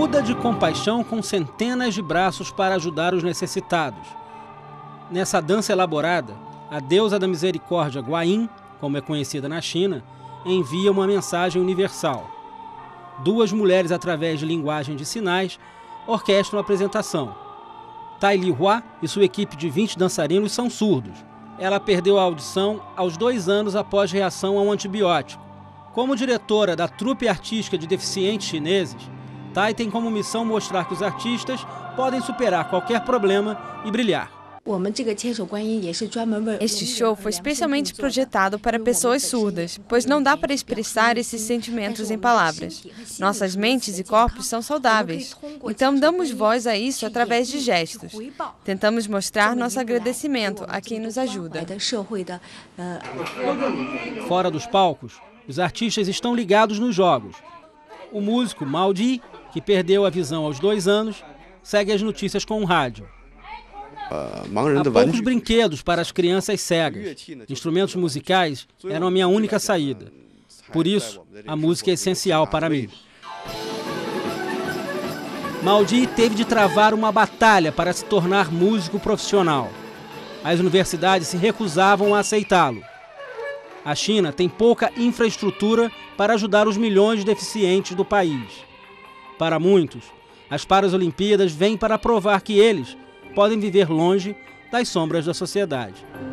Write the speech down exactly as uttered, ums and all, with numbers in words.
Buda de compaixão com centenas de braços para ajudar os necessitados. Nessa dança elaborada, a deusa da misericórdia Guanyin, como é conhecida na China, envia uma mensagem universal. Duas mulheres, através de linguagem de sinais, orquestram a apresentação. Tai Li Hua e sua equipe de vinte dançarinos são surdos. Ela perdeu a audição aos dois anos após reação a um antibiótico. Como diretora da trupe artística de deficientes chineses, Tai tem como missão mostrar que os artistas podem superar qualquer problema e brilhar. Este show foi especialmente projetado para pessoas surdas, pois não dá para expressar esses sentimentos em palavras. Nossas mentes e corpos são saudáveis, então damos voz a isso através de gestos. Tentamos mostrar nosso agradecimento a quem nos ajuda. Fora dos palcos, os artistas estão ligados nos jogos. O músico Mao Di, que perdeu a visão aos dois anos, segue as notícias com um rádio. Há poucos brinquedos para as crianças cegas. Instrumentos musicais eram a minha única saída. Por isso, a música é essencial para mim. Mao Di teve de travar uma batalha para se tornar músico profissional. As universidades se recusavam a aceitá-lo. A China tem pouca infraestrutura para ajudar os milhões de deficientes do país. Para muitos, as Paralimpíadas vêm para provar que eles podem viver longe das sombras da sociedade.